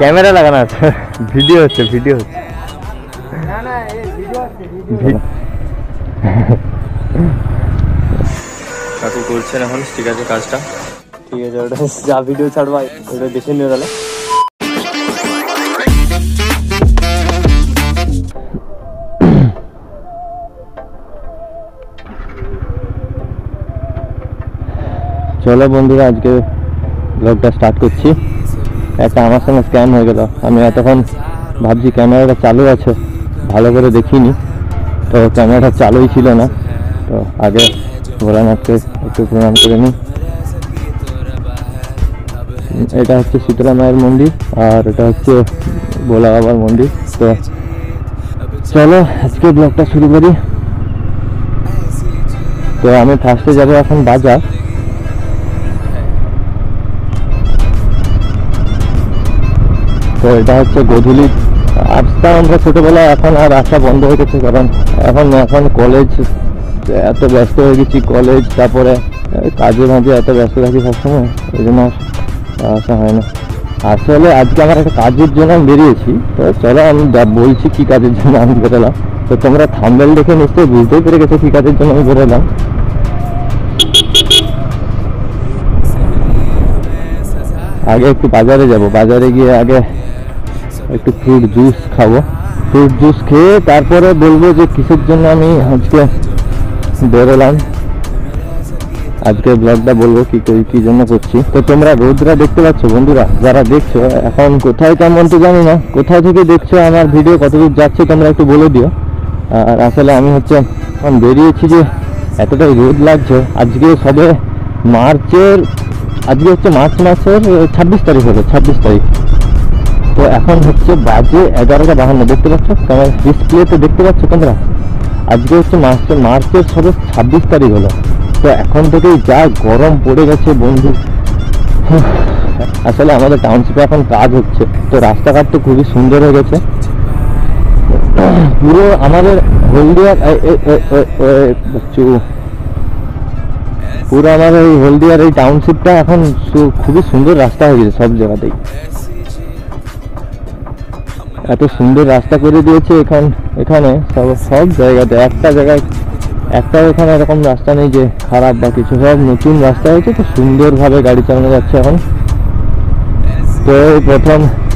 Camera লাগানো আছে, video হচ্ছে, ভিডিও হচ্ছে। কাকু করছেন এখন, ঠিক আছে কাজটা, ঠিক আছে। ওটা যা ভিডিও ছাড়বা ওটা দেখে নিয়ে গেলে। চলো বন্ধুরা, আজকে ব্লগটা স্টার্ট করছি। একটা আমার সঙ্গে স্ক্যাম হয়ে গেল। আমি এতক্ষণ ভাবছি ক্যামেরাটা চালু আছে, ভালো করে দেখিনি, তো ক্যামেরাটা চালুই ছিল না। তো আগে ভোলানাথকে একটু প্রণাম করে নিই। এটা হচ্ছে শীতলা মায়ের মন্দির, আর এটা হচ্ছে ভোলা বাবার মন্দির। তো চলো আজকে ব্লগটা শুরু করি। তো আমি ফার্স্টে যাবো এখন বাজার। তো এটা হচ্ছে গধূলি আসতাম আমরা ছোটোবেলায়, এখন আর আসা বন্ধ হয়ে গেছে, কারণ এখন কলেজ, এত ব্যস্ত হয়ে গেছি, কলেজ, তারপরে কাজে মাঝে এত ব্যস্ত থাকি সবসময়, ওই জন্য আসা হয় না। আসলে আজকে আমার একটা কাজের জন্য আমি বেরিয়েছি। তো চলো আমি বলছি কী কাজের জন্য আমি বেরোলাম। তো তোমরা থাম্বনেল দেখে নিশ্চয়ই বুঝতেই পেরে গেছো কী কাজের জন্য আমি বেরোলাম। আগে একটু বাজারে যাব, বাজারে গিয়ে আগে একটু ফ্রুট জুস খাবো। ফ্রুট জুস খেয়ে তারপরে বলবো যে কিসের জন্য আমি আজকে বেরোলাম। আজকে ব্লগটা বলবো কি জন্য করছি। তো তোমরা রোদরা দেখতে পাচ্ছ বন্ধুরা, যারা দেখছো, এখন কোথায় কেমন তো জানি না, কোথায় থেকে দেখছো আমার ভিডিও, কতদূর যাচ্ছে তোমরা একটু বলে দিও। আর আসলে আমি হচ্ছে এখন বেরিয়েছি যে এতটাই রোদ লাগছে। আজকে সবে আজকে হচ্ছে মার্চ মাসের 26 তারিখ হলো, 26 তারিখ। তো এখন হচ্ছে বাজে 11:52, দেখতে পাচ্ছ তোমার ডিসপ্লেতে, দেখতে পাচ্ছ তোমরা। আজকে হচ্ছে মার্চের সবে 26 তারিখ হলো। তো এখন থেকেই যা গরম পড়ে গেছে বন্ধু। আসলে আমাদের টাউনশিপে এখন কাজ হচ্ছে, তো রাস্তাঘাট তো খুবই সুন্দর হয়ে গেছে। পুরো আমাদের হলদিয়ার পুরো আমার এই হলদিয়ার এই টাউনশিপটা এখন খুবই সুন্দর রাস্তা হয়ে গেছে, সব জায়গাতেই এত সুন্দর রাস্তা করে দিয়েছে। এখানে সব জায়গাতে, একটা জায়গায় একটাও এখানে এরকম রাস্তা নেই যে খারাপ বা কিছু, সব নতুন রাস্তা হয়েছে, তো সুন্দরভাবে গাড়ি চালানো যাচ্ছে এখন। তো প্রথম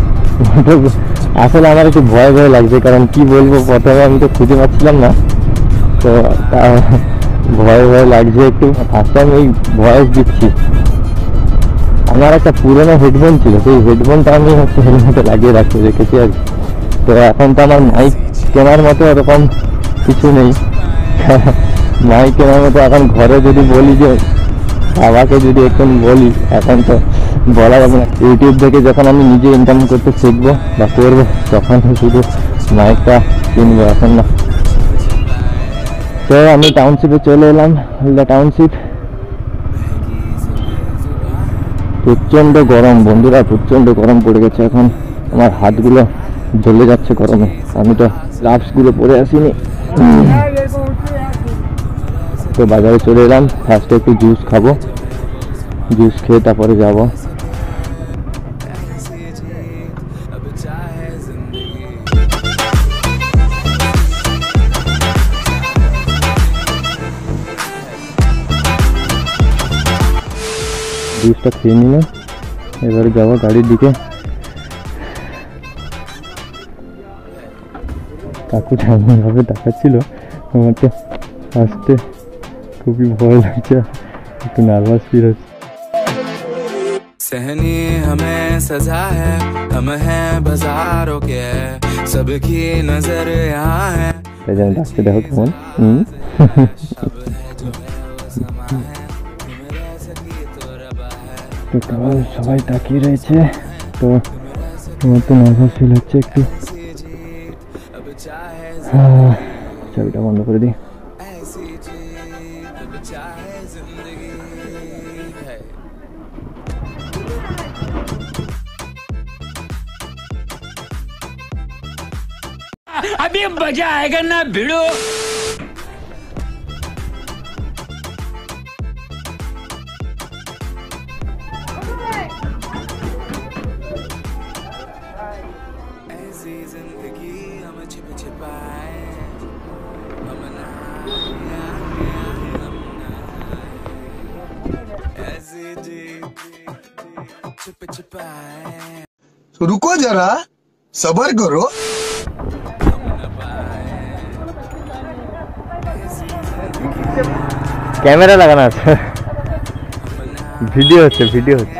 আসলে আমার একটু ভয় লাগছে, কারণ কি বলবো, প্রথমে আমি তো খুঁজে পাচ্ছিলাম না, তো ভয় লাগছে একটু। ফার্স্ট টাইম এই ভয়েস দিচ্ছি। আমার একটা পুরোনো হেডফোন ছিল, সেই হেডফোনটা আমি হচ্ছে হেলমেটে লাগিয়ে রেখেছি আর কি। তো এখন তো আমার মাইক কেনার মতো এরকম কিছু নেই। মাইক কেনার মতো এখন ঘরে যদি বলি যে বাবাকে যদি এখন বলি, এখন তো বলা যাবে না। ইউটিউব থেকে যখন আমি নিজে ইনকাম করতে শিখবো বা করবো, তখন শুধু মাইকটা কিনবো, এখন না। তো আমি টাউনশিপে চলে এলাম, হলদা টাউনশিপ। প্রচণ্ড গরম বন্ধুরা, প্রচণ্ড গরম পড়ে গেছে এখন। আমার হাতগুলো জ্বলে যাচ্ছে গরমে। আমি তো গ্লাভসগুলো পরে আসিনি। তো বাজারে চলে এলাম, ফার্স্টে একটু জুস খাবো, জুস খেয়ে তারপরে যাবো। জুসটা খেয়ে নিলাম, এবারে যাবো গাড়ির দিকে। কাকু এমনভাবে দেখাচ্ছিল, আমার তো আসতে খুবই ভয় লাগছে, একটু নার্ভাস ফিল হচ্ছে। सहनी हमें सजा है, हम हैं बाजारों के, सबकी नजर यहाँ है। ডাকতে দেখো কেমন। সবাই তাকিয়ে রয়েছে, তো আমার তো নার্ভাস ফিল হচ্ছে একটু। চাবিটা বন্ধ করে দিই। अभी मजा आएगा ना भिड़ो। रुको जरा सबर करो। ক্যামেরা লাগানো আছে, ভিডিও হচ্ছে, ভিডিও হচ্ছে,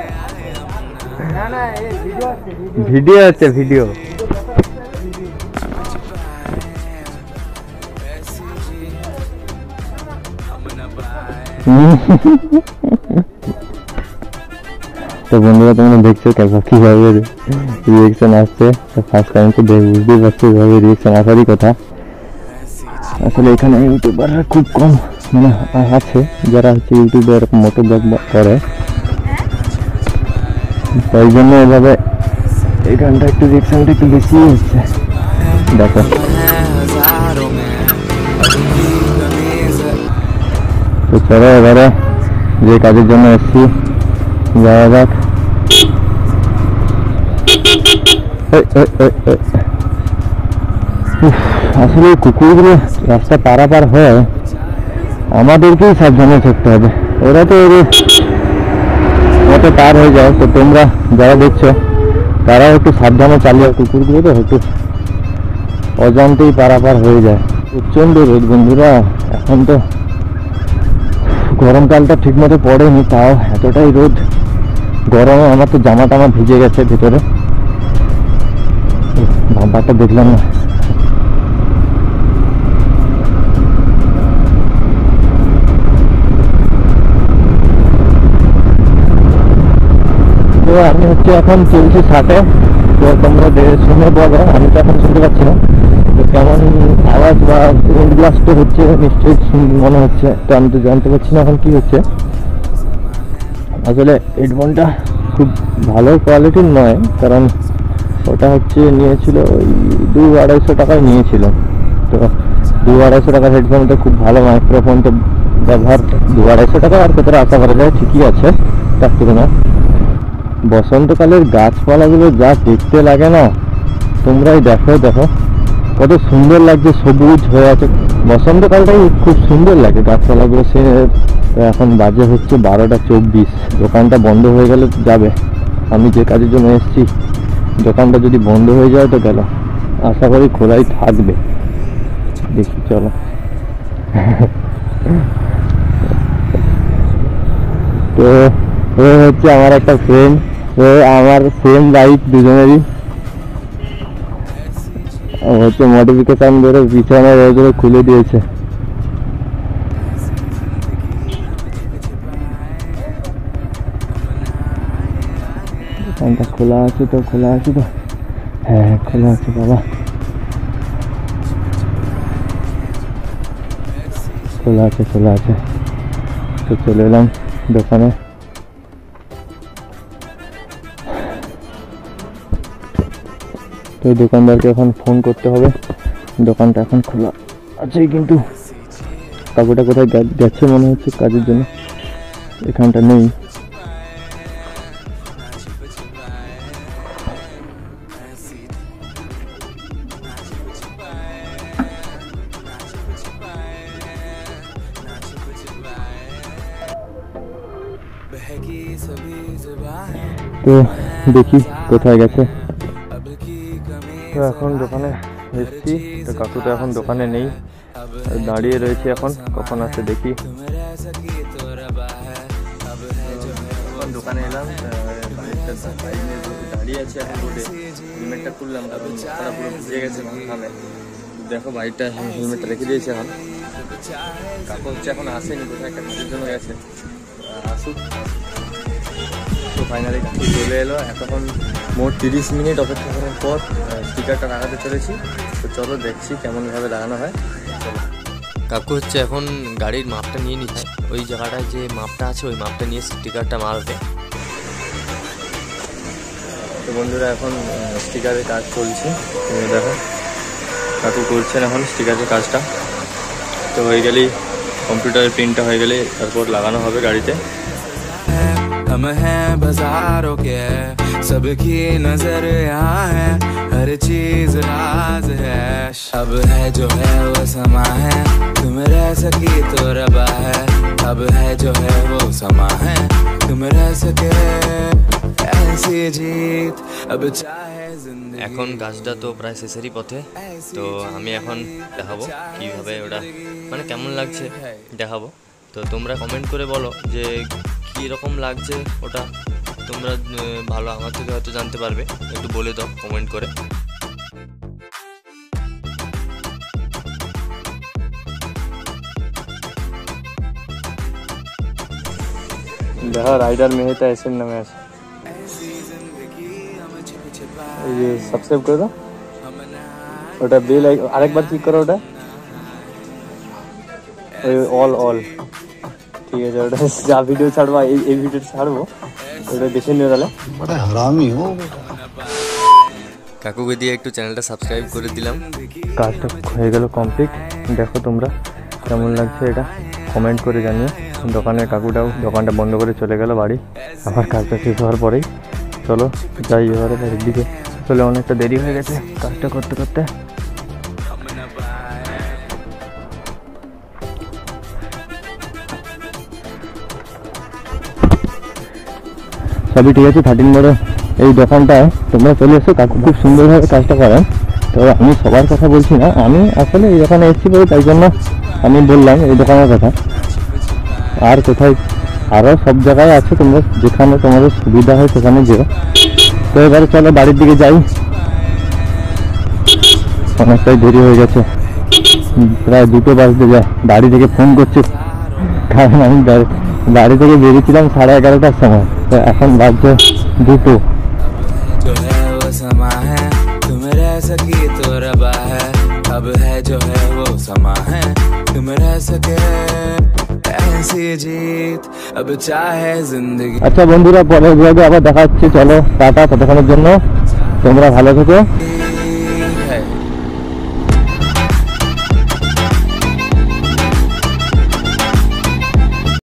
ভিডিও হচ্ছে, ভিডিও। তো বন্ধুরা তোমরা দেখছো কিভাবে রিয়েকশন আসছে। ফার্স্ট টাইম তো বুঝতেই পারছো এভাবে রিয়েকশন আসারই কথা। আসলে এখানে ইউটিউবাররা খুব কম মানে আছে যারা হচ্ছে ইউটিউবে এরকম মোটো ব্লগ করে, তাই জন্য এভাবে এখানটা একটু রিয়েকশনটা একটু বেশি হচ্ছে। দেখো তো চলো এবারে যে কাজের জন্য এসছি যাওয়া যাক। আসলে কুকুরগুলো রাস্তা পারাপার হয় আমাদেরকেই সাবধানে থাকতে হবে, ওরা তো মতো পার হয়ে যায়। তো তোমরা যারা দেখছো তারাও একটু সাবধানে চালিয়ে, কুকুরগুলো তো একটু অজান্তেই পারাপার হয়ে যায়। প্রচণ্ড রোদ বন্ধুরা, এখন তো গরমকালটা ঠিক মতো পড়েনি, তাও এতটাই রোদ। গরমে আমার তো জামা টামা ভিজে গেছে ভিতরে, ভাবটা দেখলাম না। তো আমি হচ্ছে এখন চলছি 60-এ। তো তোমরা শুনে বলো, আমি তো এখন শুনতে পাচ্ছি না তো কেমন আওয়াজ বা ব্লাস্ট হচ্ছে, নিশ্চয়ই মনে হচ্ছে। তো আমি তো জানতে পারছি না এখন কি হচ্ছে। আসলে হেডফোনটা খুব ভালো কোয়ালিটির নয়, কারণ ওটা হচ্ছে নিয়েছিল ওই 200-250 টাকায় নিয়েছিল। তো 200-250 টাকার হেডফোনটা খুব ভালো, মাইক্রোফোন তো ব্যবহার 200-250 টাকা আর কতটা আশা করা যায়, ঠিকই আছে তার তুলনায়। বসন্তকালের গাছপালাগুলো যা দেখতে লাগে না, তোমরাই দেখো কত সুন্দর লাগছে, সবুজ হয়ে আছে। বসন্তকালটাই খুব সুন্দর লাগে গাছপালাগুলো। সে এখন বাজে হচ্ছে 12:24, দোকানটা বন্ধ হয়ে গেলে যাবে। আমি যে কাজের জন্য এসেছি দোকানটা যদি বন্ধ হয়ে যায় তো গেল, আশা করি খোলাই থাকবে, দেখি চলো। তো ও হচ্ছে আমার একটা ফ্রেন্ড, ও আমার সেম বাইক দুজনেরই। হচ্ছে মডিফিকেশন ধরে পিছনে ওগুলো খুলে দিয়েছে। দোকানটা খোলা আছে তো, খোলা আছে তো, হ্যাঁ খোলা আছে বাবা, খোলা আছে, খোলা আছে। তো চলে এলাম দোকানে। তো দোকানদারকে এখন ফোন করতে হবে, দোকানটা এখন খোলা আছে কিন্তু কাকুটা কোথায় গেছে মনে হচ্ছে কাজের জন্য, এখানটা নেই। তো দেখি কোথায় গেছে। তো এখন দোকানে এসছি, তো কাকু তো এখন দোকানে নেই, দাঁড়িয়ে রয়েছে, এখন কখন আসে দেখি। দোকানে এলাম, দাঁড়িয়ে আছে এখন রোডে, হেলমেটটা খুললাম কারণ মাথাটা পুরো ভিজে গেছে ঘামে। দেখো বাইকটা হেলমেটটা রেখে দিয়েছে এখন। কাকু হচ্ছে এখন আসেনি, কোথায় একটা কাজের জন্য গেছে, আসুক। তো ফাইনালি কাকু চলে এলো। এতক্ষণ মোট 30 মিনিট অপেক্ষা করার পর স্টিকারটা লাগাতে চলেছি। তো চলো দেখছি কেমনভাবে লাগানো হয়। চলো। কাকু হচ্ছে এখন গাড়ির মাপটা নিয়ে নিচ্ছে, ওই জায়গাটায় যে মাপটা আছে ওই মাপটা নিয়ে স্টিকারটা মারবে। তো বন্ধুরা এখন স্টিকারের কাজ চলছে, তুমি দেখো কাকু করছেন এখন স্টিকারের কাজটা। তো হয়ে গেলেই কম্পিউটারের প্রিন্টটা হয়ে গেলে তারপর লাগানো হবে গাড়িতে। हम हैं बाजारों के, सबकी नजर यहाँ है, हर चीज राज है। अब है जो है वो समा है, तुम रह सकी तो रबा है। अब है जो है वो समा है, तुम रह सके ऐसी जीत अब चाहे जिंदगी এখন কাজটা তো প্রায় শেষেরই পথে, তো আমি এখন দেখাবো কীভাবে ওটা মানে কেমন লাগছে দেখাবো। তো তোমরা কমেন্ট করে বলো যে কীরকম লাগছে ওটা, তোমরা ভালো আমার থেকে হয়তো জানতে পারবে, একটু বলে দাও কমেন্ট করে। দেখা রাইডার মেহেতা এসের নামে আছে, এই যে সাবস্ক্রাইব করে দাও, ওটা বেল আরেকবার ক্লিক করো, ওটা ওই অল ঠিক আছে, ওটা যা ভিডিও ছাড়বো এই ভিডিও ছাড়বো ওটা দেখে নিও তাহলে। बड़ा हरामी हो কাকুকে দিয়ে একটু চ্যানেলটা সাবস্ক্রাইব করে দিলাম। কাজটা হয়ে গেল কমপ্লিট। দেখো তোমরা কেমন লাগছে এটা কমেন্ট করে জানিও। দোকানের কাকুটাও দোকানটা বন্ধ করে চলে গেল বাড়ি, আবার কাজটা শেষ হওয়ার পরেই। চলো যাই এবারে বাড়ির দিকে, চলে অনেকটা দেরি হয়ে গেছে কাজটা করতে করতে। সবই ঠিক আছে। 13 মোড়ে এই দোকানটায় তোমরা চলে এসো, কাকু খুব সুন্দরভাবে কাজটা করেন। তো আমি সবার কথা বলছি না, আমি আসলে এই দোকানে এসেছি বলে তাই জন্য আমি বললাম এই দোকানের কথা। আর কোথায় আরও সব জায়গায় আছে, তোমরা যেখানে তোমাদের সুবিধা হয় সেখানে যেও। তো এবারে চলো বাড়ির দিকে যাই, অনেকটাই দেরি হয়ে গেছে, প্রায় 2টো বাজতে যায়। বাড়ি থেকে ফোন করছে, কারণ আমি বাড়ি থেকে বেরিয়েছিলাম 11:30টার সময়, তো এখন বাজছে 2টো। जो है वो समा है तुम रह सकी तो रबा है, अब है जो है वो समा है तुम रह सके ऐसी जीत अब चाहे जिंदगी। আচ্ছা বন্ধুরা, পরের ব্লগে আবার দেখা হচ্ছে। চলো টাটা, ততক্ষণের জন্য তোমরা ভালো থেকো।